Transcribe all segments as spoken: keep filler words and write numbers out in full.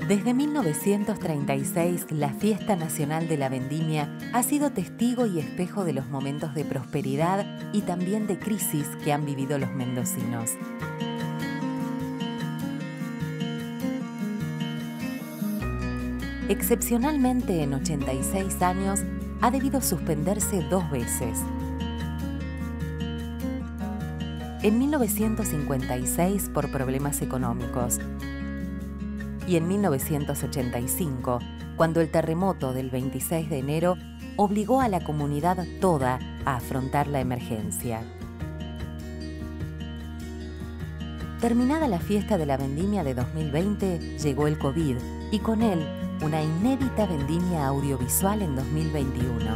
Desde mil novecientos treinta y seis, la Fiesta Nacional de la Vendimia ha sido testigo y espejo de los momentos de prosperidad y también de crisis que han vivido los mendocinos. Excepcionalmente, en ochenta y seis años, ha debido suspenderse dos veces. En mil novecientos cincuenta y seis por problemas económicos y en mil novecientos ochenta y cinco, cuando el terremoto del veintiséis de enero obligó a la comunidad toda a afrontar la emergencia. Terminada la fiesta de la vendimia de dos mil veinte, llegó el COVID y con él una inédita vendimia audiovisual en dos mil veintiuno.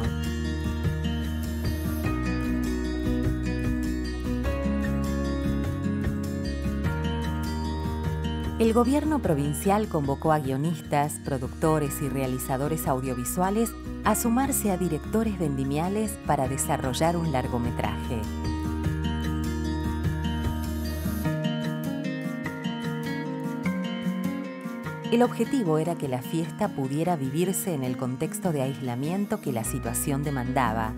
El gobierno provincial convocó a guionistas, productores y realizadores audiovisuales a sumarse a directores vendimiales para desarrollar un largometraje. El objetivo era que la fiesta pudiera vivirse en el contexto de aislamiento que la situación demandaba.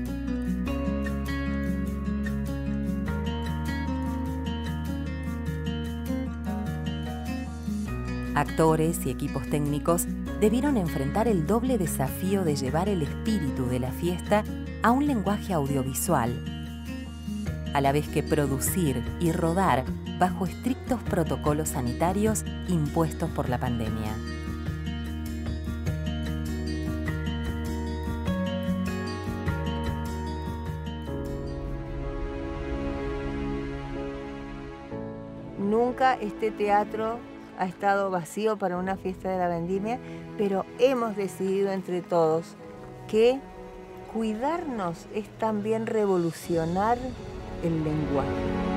Actores y equipos técnicos debieron enfrentar el doble desafío de llevar el espíritu de la fiesta a un lenguaje audiovisual, a la vez que producir y rodar bajo estrictos protocolos sanitarios impuestos por la pandemia. Nunca este teatro ha estado vacío para una fiesta de la vendimia, pero hemos decidido entre todos que cuidarnos es también revolucionar el lenguaje.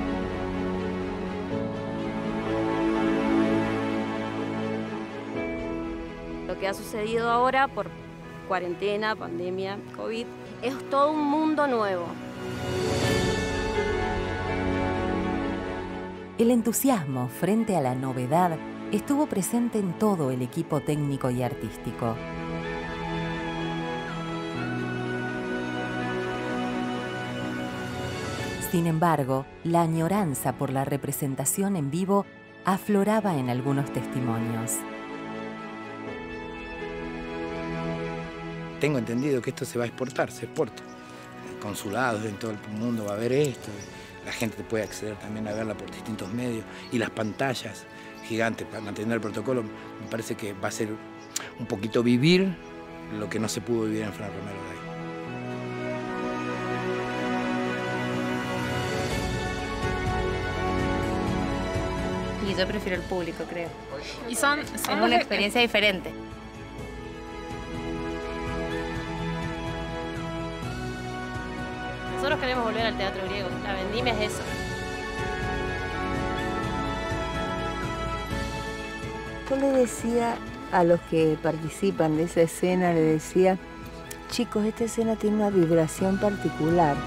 Lo que ha sucedido ahora por cuarentena, pandemia, COVID, es todo un mundo nuevo. El entusiasmo frente a la novedad estuvo presente en todo el equipo técnico y artístico. Sin embargo, la añoranza por la representación en vivo afloraba en algunos testimonios. Tengo entendido que esto se va a exportar, se exporta. Consulados en todo el mundo va a ver esto. La gente puede acceder también a verla por distintos medios y las pantallas gigantes para mantener el protocolo. Me parece que va a ser un poquito vivir lo que no se pudo vivir en Fran Romero de ahí. Y yo prefiero el público, creo. Y son, es una experiencia diferente. Nosotros queremos volver al teatro griego. La vendimia es eso. Yo le decía a los que participan de esa escena, le decía, chicos, esta escena tiene una vibración particular.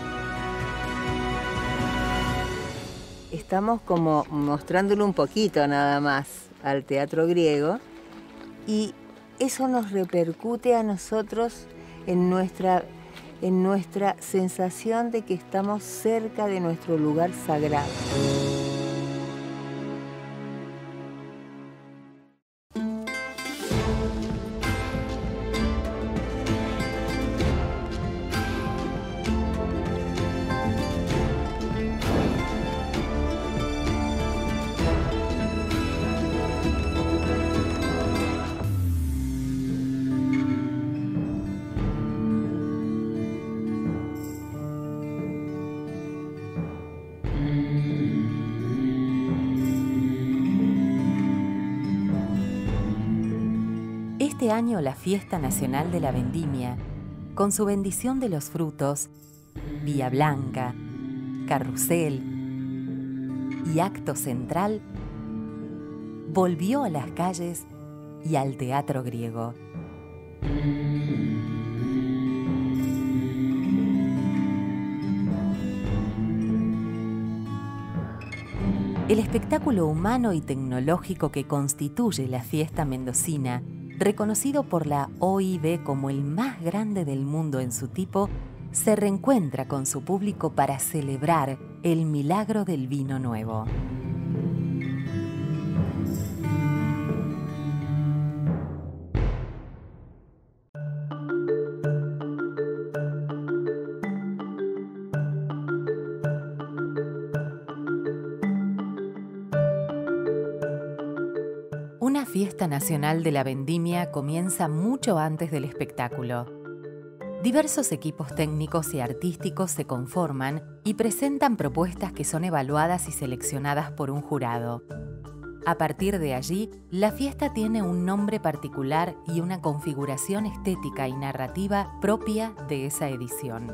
Estamos como mostrándole un poquito nada más al teatro griego y eso nos repercute a nosotros en nuestra en nuestra sensación de que estamos cerca de nuestro lugar sagrado. Este año la Fiesta Nacional de la Vendimia, con su bendición de los frutos, Vía Blanca, carrusel y acto central, volvió a las calles y al teatro griego. El espectáculo humano y tecnológico que constituye la fiesta mendocina, reconocido por la O I B como el más grande del mundo en su tipo, se reencuentra con su público para celebrar el milagro del vino nuevo. Una fiesta nacional de la vendimia comienza mucho antes del espectáculo. Diversos equipos técnicos y artísticos se conforman y presentan propuestas que son evaluadas y seleccionadas por un jurado. A partir de allí, la fiesta tiene un nombre particular y una configuración estética y narrativa propia de esa edición.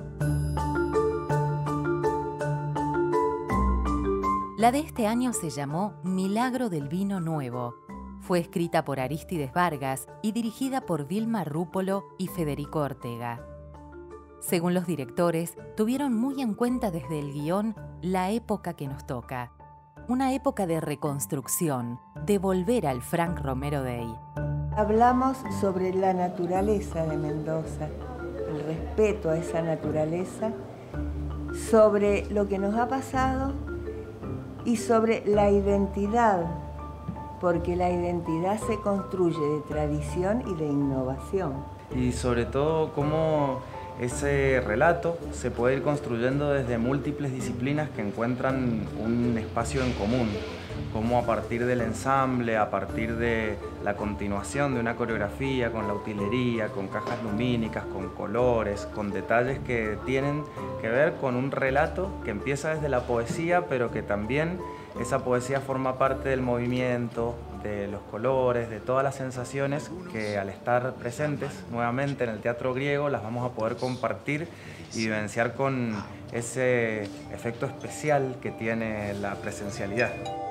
La de este año se llamó Milagro del Vino Nuevo. Fue escrita por Arístides Vargas y dirigida por Vilma Rúpolo y Federico Ortega. Según los directores, tuvieron muy en cuenta desde el guión la época que nos toca. Una época de reconstrucción, de volver al Frank Romero Day. Hablamos sobre la naturaleza de Mendoza, el respeto a esa naturaleza, sobre lo que nos ha pasado y sobre la identidad, porque la identidad se construye de tradición y de innovación. Y sobre todo cómo ese relato se puede ir construyendo desde múltiples disciplinas que encuentran un espacio en común, cómo a partir del ensamble, a partir de la continuación de una coreografía con la utilería, con cajas lumínicas, con colores, con detalles que tienen que ver con un relato que empieza desde la poesía, pero que también esa poesía forma parte del movimiento, de los colores, de todas las sensaciones que al estar presentes nuevamente en el Teatro Griego las vamos a poder compartir y vivenciar con ese efecto especial que tiene la presencialidad.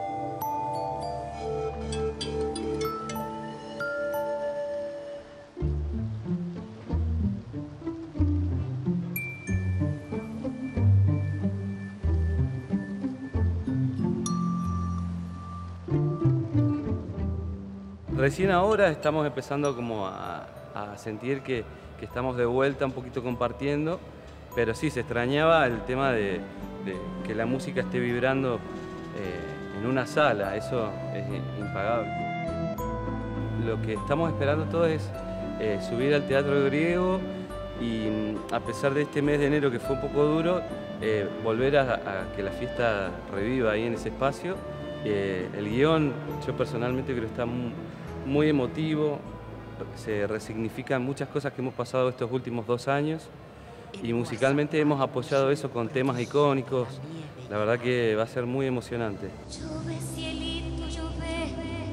Recién ahora estamos empezando como a, a sentir que, que estamos de vuelta un poquito compartiendo, pero sí, se extrañaba el tema de, de que la música esté vibrando eh, en una sala, eso es impagable. Lo que estamos esperando todos es eh, subir al Teatro Griego y a pesar de este mes de enero que fue un poco duro, eh, volver a, a que la fiesta reviva ahí en ese espacio. Eh, el guión, yo personalmente creo que está muy, muy emotivo, se resignifican muchas cosas que hemos pasado estos últimos dos años y musicalmente hemos apoyado eso con temas icónicos. La verdad que va a ser muy emocionante. Llueve, cielito, llueve,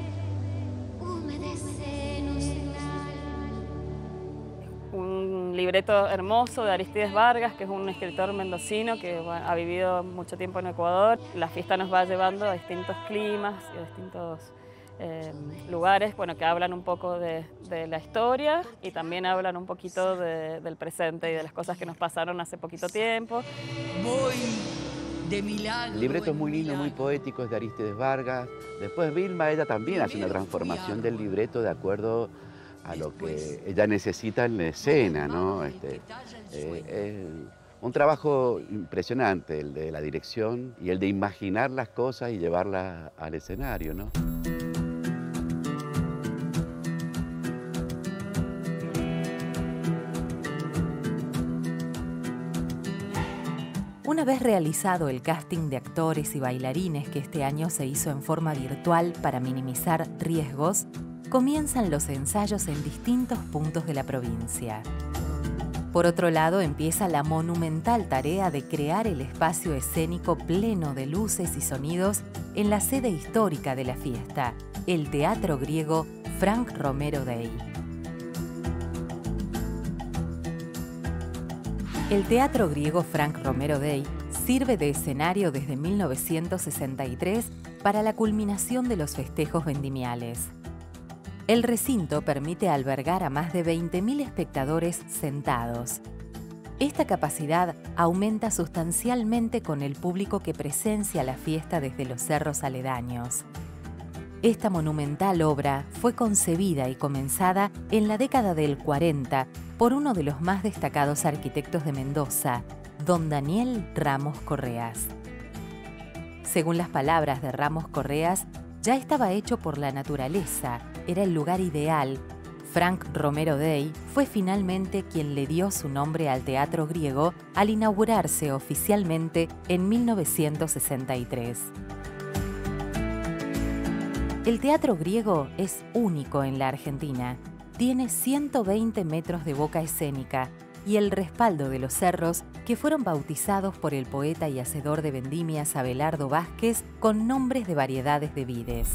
humedece nuestral. Un libreto hermoso de Arístides Vargas, que es un escritor mendocino que bueno, ha vivido mucho tiempo en Ecuador. La fiesta nos va llevando a distintos climas y a distintos eh, lugares bueno, que hablan un poco de, de la historia y también hablan un poquito de, del presente y de las cosas que nos pasaron hace poquito tiempo. Voy de milagro. El libreto es muy lindo, muy poético, es de Arístides Vargas. Después Vilma, ella también hace una transformación del libreto de acuerdo a lo que ella necesita en la escena, ¿no? Este, eh, eh, un trabajo impresionante, el de la dirección y el de imaginar las cosas y llevarlas al escenario, ¿no? Una vez realizado el casting de actores y bailarines que este año se hizo en forma virtual para minimizar riesgos, comienzan los ensayos en distintos puntos de la provincia. Por otro lado, empieza la monumental tarea de crear el espacio escénico pleno de luces y sonidos en la sede histórica de la fiesta, el Teatro Griego Frank Romero Day. El Teatro Griego Frank Romero Day sirve de escenario desde mil novecientos sesenta y tres para la culminación de los festejos vendimiales. El recinto permite albergar a más de veinte mil espectadores sentados. Esta capacidad aumenta sustancialmente con el público que presencia la fiesta desde los cerros aledaños. Esta monumental obra fue concebida y comenzada en la década del cuarenta por uno de los más destacados arquitectos de Mendoza, don Daniel Ramos Correas. Según las palabras de Ramos Correas, ya estaba hecho por la naturaleza, era el lugar ideal. Frank Romero Day fue finalmente quien le dio su nombre al Teatro Griego al inaugurarse oficialmente en mil novecientos sesenta y tres. El Teatro Griego es único en la Argentina. Tiene ciento veinte metros de boca escénica y el respaldo de los cerros que fueron bautizados por el poeta y hacedor de vendimias Abelardo Vázquez con nombres de variedades de vides.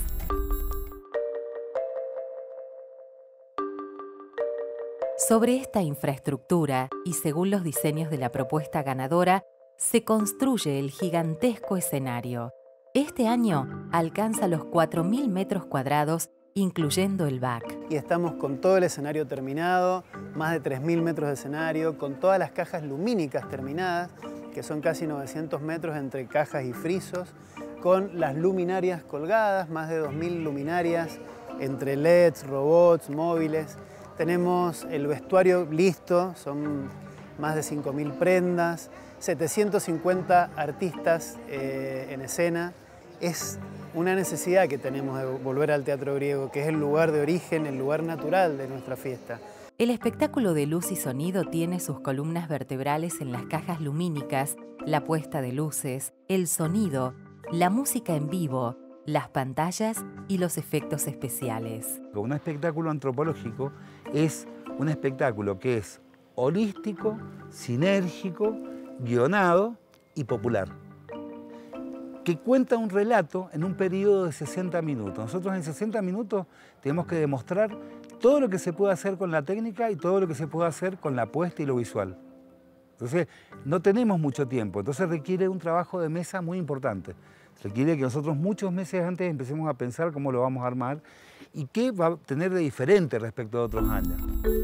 Sobre esta infraestructura y según los diseños de la propuesta ganadora, se construye el gigantesco escenario. Este año alcanza los cuatro mil metros cuadrados, incluyendo el B A C. Y estamos con todo el escenario terminado, más de tres mil metros de escenario, con todas las cajas lumínicas terminadas, que son casi novecientos metros entre cajas y frisos, con las luminarias colgadas, más de dos mil luminarias entre L E Ds, robots, móviles. Tenemos el vestuario listo, son más de cinco mil prendas, setecientos cincuenta artistas eh, en escena. Es una necesidad que tenemos de volver al Teatro Griego, que es el lugar de origen, el lugar natural de nuestra fiesta. El espectáculo de luz y sonido tiene sus columnas vertebrales en las cajas lumínicas, la puesta de luces, el sonido, la música en vivo, las pantallas y los efectos especiales. Un espectáculo antropológico es un espectáculo que es holístico, sinérgico, guionado y popular, que cuenta un relato en un periodo de sesenta minutos. Nosotros en sesenta minutos tenemos que demostrar todo lo que se puede hacer con la técnica y todo lo que se puede hacer con la puesta y lo visual. Entonces, no tenemos mucho tiempo, entonces requiere un trabajo de mesa muy importante. Requiere que nosotros muchos meses antes empecemos a pensar cómo lo vamos a armar y qué va a tener de diferente respecto a otros años.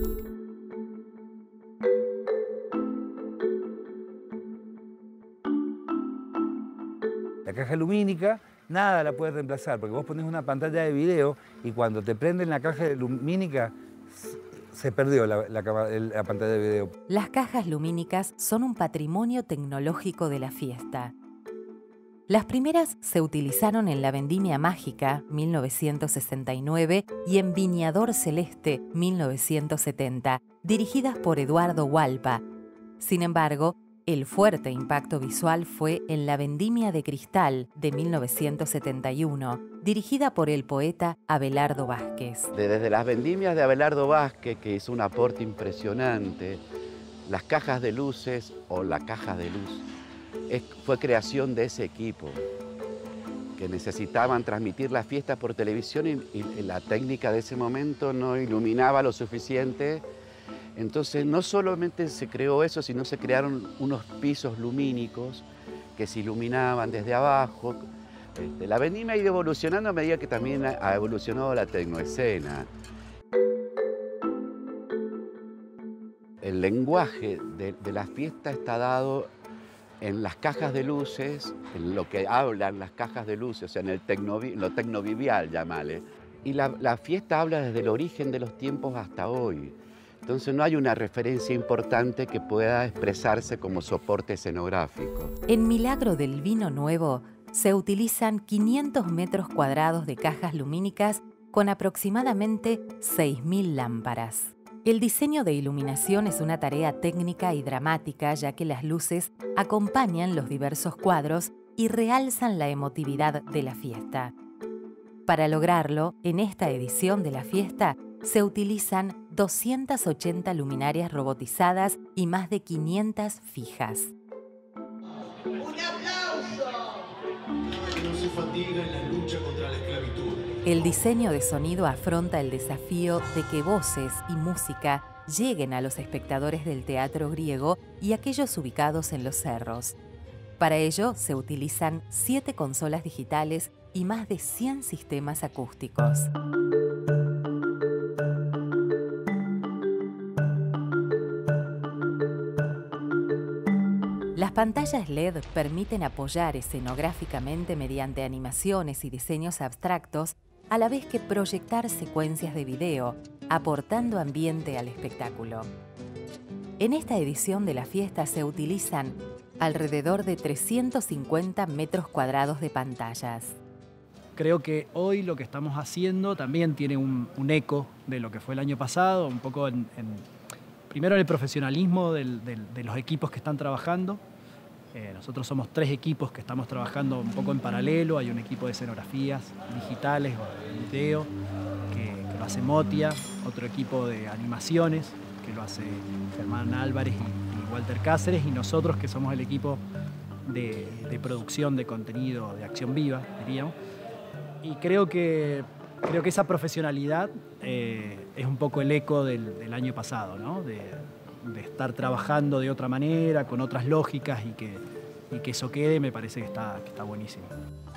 La caja lumínica, nada la puede reemplazar, porque vos ponés una pantalla de video y cuando te prenden la caja lumínica, se perdió la, la, la pantalla de video. Las cajas lumínicas son un patrimonio tecnológico de la fiesta. Las primeras se utilizaron en La Vendimia Mágica, mil novecientos sesenta y nueve, y en Viñador Celeste, mil novecientos setenta, dirigidas por Eduardo Hualpa. Sin embargo, el fuerte impacto visual fue en La Vendimia de Cristal, de mil novecientos setenta y uno, dirigida por el poeta Abelardo Vázquez. Desde las vendimias de Abelardo Vázquez, que hizo un aporte impresionante, las cajas de luces o la caja de luz, es, fue creación de ese equipo, que necesitaban transmitir la fiesta por televisión y, y la técnica de ese momento no iluminaba lo suficiente. Entonces no solamente se creó eso, sino se crearon unos pisos lumínicos que se iluminaban desde abajo. Este, la vendimia ha ido evolucionando a medida que también ha, ha evolucionado la tecnoescena. El lenguaje de, de la fiesta está dado en las cajas de luces, en lo que hablan las cajas de luces, o sea, en el tecno, lo tecnovivial, llamale. Y la, la fiesta habla desde el origen de los tiempos hasta hoy. Entonces no hay una referencia importante que pueda expresarse como soporte escenográfico. En Milagro del Vino Nuevo se utilizan quinientos metros cuadrados de cajas lumínicas con aproximadamente seis mil lámparas. El diseño de iluminación es una tarea técnica y dramática, ya que las luces acompañan los diversos cuadros y realzan la emotividad de la fiesta. Para lograrlo, en esta edición de la fiesta, se utilizan doscientas ochenta luminarias robotizadas y más de quinientas fijas. ¡Un aplauso! No se fatiga en la lucha contra la esclavitud. El diseño de sonido afronta el desafío de que voces y música lleguen a los espectadores del Teatro Griego y aquellos ubicados en los cerros. Para ello se utilizan siete consolas digitales y más de cien sistemas acústicos. Las pantallas L E D permiten apoyar escenográficamente mediante animaciones y diseños abstractos, a la vez que proyectar secuencias de video, aportando ambiente al espectáculo. En esta edición de la fiesta se utilizan alrededor de trescientos cincuenta metros cuadrados de pantallas. Creo que hoy lo que estamos haciendo también tiene un, un eco de lo que fue el año pasado, un poco en, en primero el profesionalismo del, del, de los equipos que están trabajando. Eh, nosotros somos tres equipos que estamos trabajando un poco en paralelo. Hay un equipo de escenografías digitales o de video que, que lo hace Motia, otro equipo de animaciones que lo hace Germán Álvarez y, y Walter Cáceres, y nosotros que somos el equipo de, de producción de contenido de acción viva, diríamos. Y creo que, creo que esa profesionalidad eh, es un poco el eco del, del año pasado, ¿no? De, de estar trabajando de otra manera, con otras lógicas, y que, y que eso quede, me parece que está, que está buenísimo.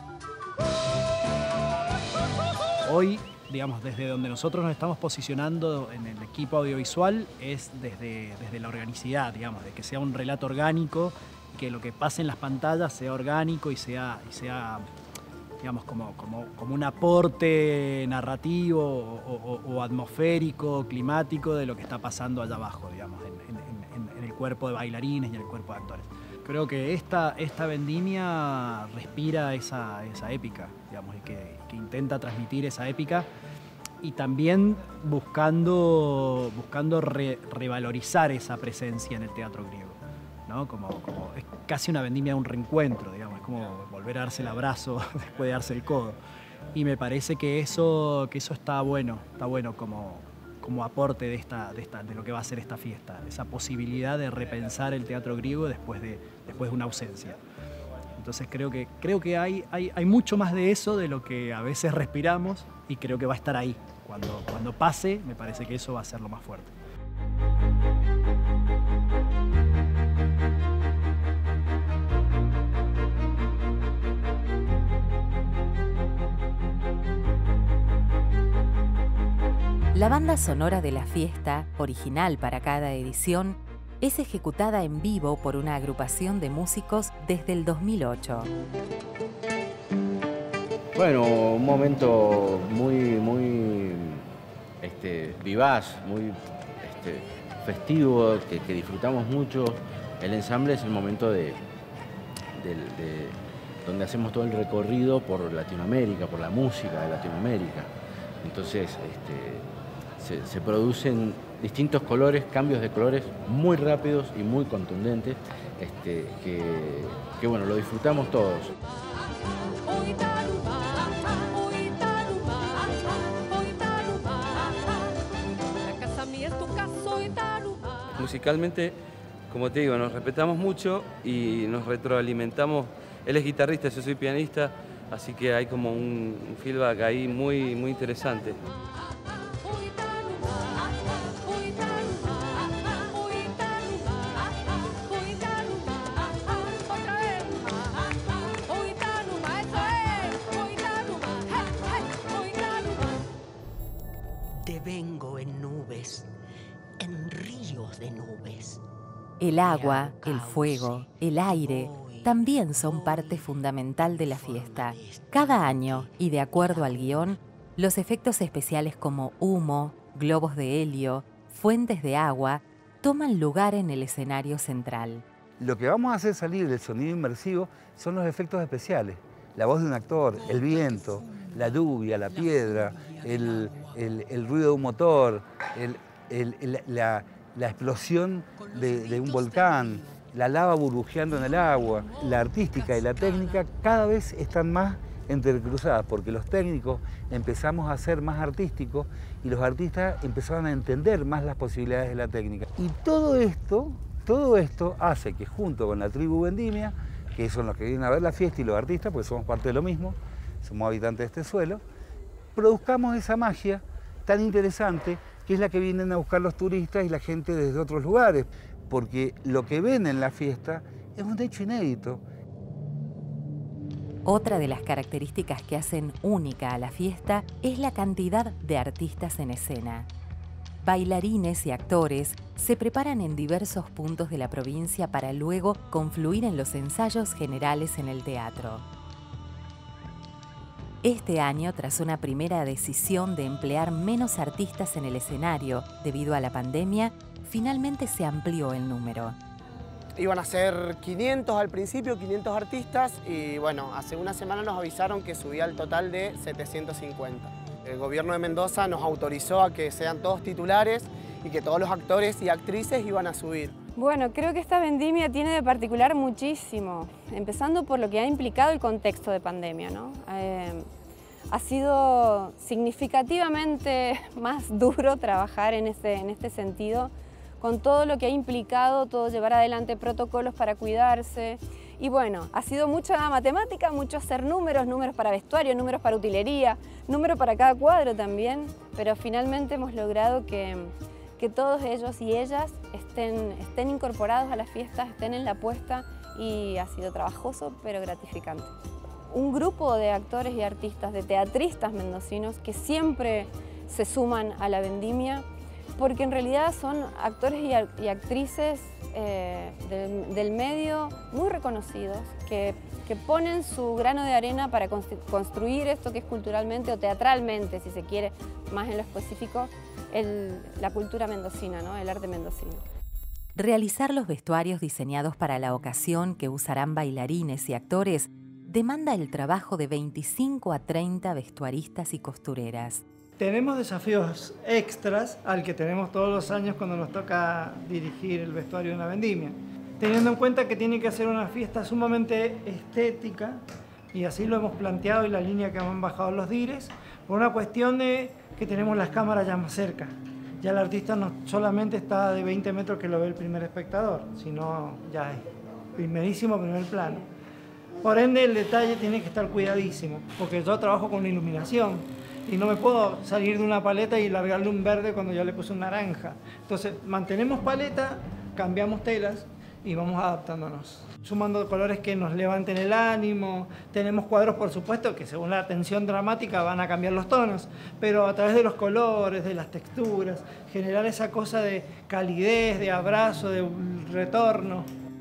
Hoy, digamos, desde donde nosotros nos estamos posicionando en el equipo audiovisual es desde, desde la organicidad, digamos, de que sea un relato orgánico, que lo que pase en las pantallas sea orgánico y sea, y sea digamos, como, como, como un aporte narrativo o, o, o atmosférico, climático de lo que está pasando allá abajo, digamos, en, en, en, en el cuerpo de bailarines y en el cuerpo de actores. Creo que esta, esta vendimia respira esa, esa épica, digamos, y que, que intenta transmitir esa épica, y también buscando, buscando re, revalorizar esa presencia en el teatro griego, ¿no? Como, como, es casi una vendimia de un reencuentro, digamos, es como volver a darse el abrazo después de darse el codo. Y me parece que eso, que eso está bueno, está bueno como, como aporte de, esta, de, esta, de lo que va a ser esta fiesta, esa posibilidad de repensar el teatro griego después de, después de una ausencia. Entonces creo que, creo que hay, hay, hay mucho más de eso de lo que a veces respiramos, y creo que va a estar ahí. Cuando, cuando pase, me parece que eso va a ser lo más fuerte. La banda sonora de la fiesta, original para cada edición, es ejecutada en vivo por una agrupación de músicos desde el dos mil ocho. Bueno, un momento muy, muy este, vivaz, muy este, festivo, que, que disfrutamos mucho. El ensamble es el momento de, de, de donde hacemos todo el recorrido por Latinoamérica, por la música de Latinoamérica. Entonces, este, se, se producen distintos colores, cambios de colores muy rápidos y muy contundentes, este, que, que bueno, lo disfrutamos todos. Musicalmente, como te digo, nos respetamos mucho y nos retroalimentamos. Él es guitarrista, yo soy pianista, así que hay como un feedback ahí muy, muy interesante. Te vengo en nubes, en ríos de nubes. El agua, el fuego, el aire también son parte fundamental de la fiesta. Cada año, y de acuerdo al guión, los efectos especiales como humo, globos de helio, fuentes de agua, toman lugar en el escenario central. Lo que vamos a hacer salir del sonido inmersivo son los efectos especiales. La voz de un actor, el viento, la lluvia, la piedra, el, el, el ruido de un motor, el, el, el, la, la explosión de, de un volcán, la lava burbujeando en el agua. La artística y la técnica cada vez están más entrecruzadas, porque los técnicos empezamos a ser más artísticos y los artistas empezaron a entender más las posibilidades de la técnica. Y todo esto, todo esto hace que, junto con la tribu Vendimia, que son los que vienen a ver la fiesta, y los artistas, pues somos parte de lo mismo, somos habitantes de este suelo, produzcamos esa magia tan interesante que es la que vienen a buscar los turistas y la gente desde otros lugares, porque lo que ven en la fiesta es un hecho inédito. Otra de las características que hacen única a la fiesta es la cantidad de artistas en escena. bailarines y actores se preparan en diversos puntos de la provincia para luego confluir en los ensayos generales en el teatro. Este año, tras una primera decisión de emplear menos artistas en el escenario debido a la pandemia, finalmente se amplió el número. Iban a ser quinientos al principio, quinientos artistas, y bueno, hace una semana nos avisaron que subía el total de setecientos cincuenta. El gobierno de Mendoza nos autorizó a que sean todos titulares y que todos los actores y actrices iban a subir. Bueno, creo que esta vendimia tiene de particular muchísimo, empezando por lo que ha implicado el contexto de pandemia, ¿no? Eh, ha sido significativamente más duro trabajar en este, en este sentido, con todo lo que ha implicado, todo llevar adelante protocolos para cuidarse. Y bueno, ha sido mucha matemática, mucho hacer números, números para vestuario, números para utilería, números para cada cuadro también, pero finalmente hemos logrado que, que todos ellos y ellas estén, estén incorporados a las fiestas, estén en la puesta, y ha sido trabajoso pero gratificante. Un grupo de actores y artistas, de teatristas mendocinos que siempre se suman a la vendimia, porque en realidad son actores y, y actrices eh, del, del medio muy reconocidos, que, que ponen su grano de arena para construir esto que es culturalmente o teatralmente, si se quiere, más en lo específico, el, la cultura mendocina, ¿no? El arte mendocino. Realizar los vestuarios diseñados para la ocasión que usarán bailarines y actores demanda el trabajo de veinticinco a treinta vestuaristas y costureras. Tenemos desafíos extras al que tenemos todos los años cuando nos toca dirigir el vestuario de una vendimia. Teniendo en cuenta que tiene que ser una fiesta sumamente estética, y así lo hemos planteado y la línea que han bajado los dires, por una cuestión de que tenemos las cámaras ya más cerca. Ya el artista no solamente está de veinte metros que lo ve el primer espectador, sino ya es primerísimo primer plano. Por ende, el detalle tiene que estar cuidadísimo, porque yo trabajo con iluminación y no me puedo salir de una paleta y largarle un verde cuando ya le puse un naranja. Entonces, mantenemos paleta, cambiamos telas y vamos adaptándonos, sumando colores que nos levanten el ánimo. Tenemos cuadros, por supuesto, que según la tensión dramática van a cambiar los tonos, pero a través de los colores, de las texturas, generar esa cosa de calidez, de abrazo, de retorno.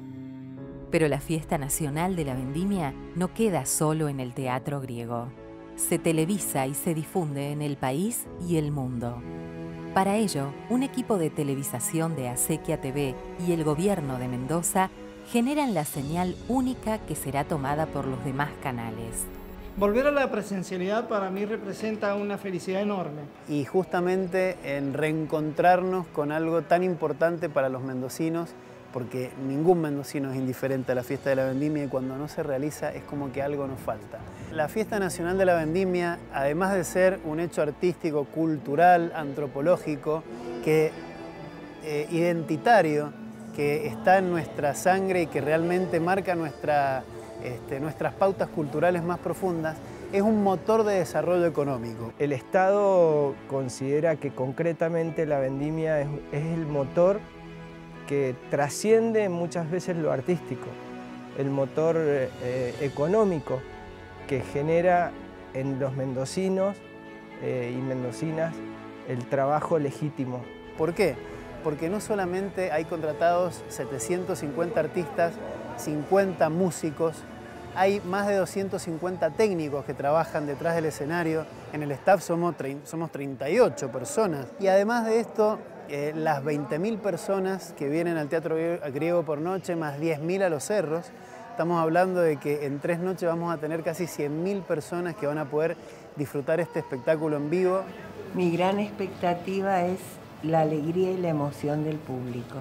Pero la fiesta nacional de la vendimia no queda solo en el teatro griego. Se televisa y se difunde en el país y el mundo. Para ello, un equipo de televisación de Acequia T V y el gobierno de Mendoza generan la señal única que será tomada por los demás canales. Volver a la presencialidad para mí representa una felicidad enorme. Y justamente en reencontrarnos con algo tan importante para los mendocinos, porque ningún mendocino es indiferente a la fiesta de la vendimia, y cuando no se realiza es como que algo nos falta. La fiesta nacional de la vendimia, además de ser un hecho artístico, cultural, antropológico, que, eh, identitario, que está en nuestra sangre y que realmente marca nuestra, este, nuestras pautas culturales más profundas, es un motor de desarrollo económico. El Estado considera que concretamente la vendimia es, es el motor que trasciende muchas veces lo artístico, el motor eh, económico que genera en los mendocinos eh, y mendocinas el trabajo legítimo. ¿Por qué? Porque no solamente hay contratados setecientos cincuenta artistas, cincuenta músicos, hay más de doscientos cincuenta técnicos que trabajan detrás del escenario. En el staff somos, somos treinta y ocho personas. Y además de esto, Eh, las veinte mil personas que vienen al Teatro Griego por noche, más diez mil a los cerros. Estamos hablando de que en tres noches vamos a tener casi cien mil personas que van a poder disfrutar este espectáculo en vivo. Mi gran expectativa es la alegría y la emoción del público.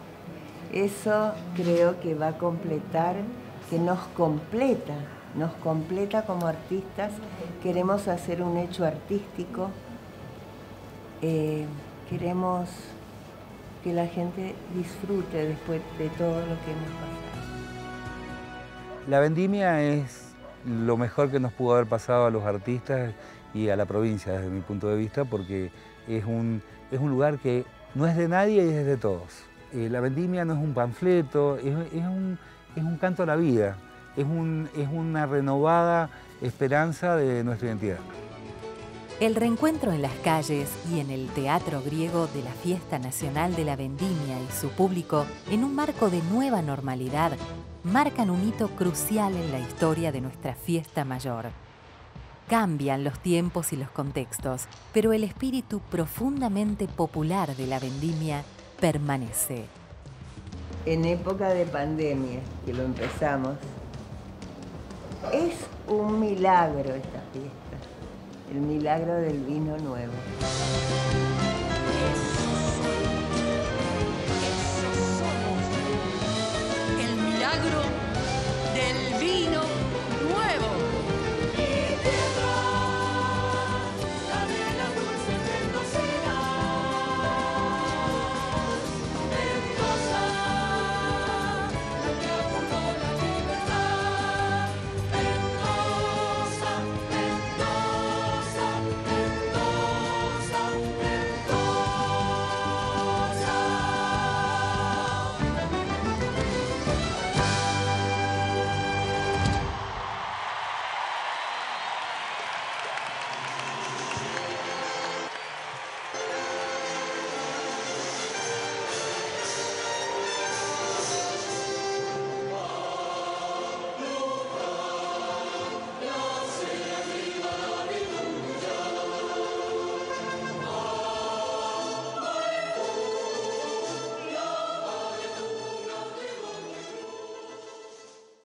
Eso creo que va a completar, que nos completa, nos completa como artistas. Queremos hacer un hecho artístico. Eh, Queremos que la gente disfrute después de todo lo que hemos pasado. La vendimia es lo mejor que nos pudo haber pasado a los artistas y a la provincia desde mi punto de vista, porque es un, es un lugar que no es de nadie y es de todos. Eh, la vendimia no es un panfleto, es, es, un, es un canto a la vida, es, un, es una renovada esperanza de nuestra identidad. El reencuentro en las calles y en el Teatro Griego de la Fiesta Nacional de la Vendimia y su público, en un marco de nueva normalidad, marcan un hito crucial en la historia de nuestra fiesta mayor. Cambian los tiempos y los contextos, pero el espíritu profundamente popular de la vendimia permanece. En época de pandemia, que lo empezamos, es un milagro esta fiesta. El milagro del vino nuevo. El milagro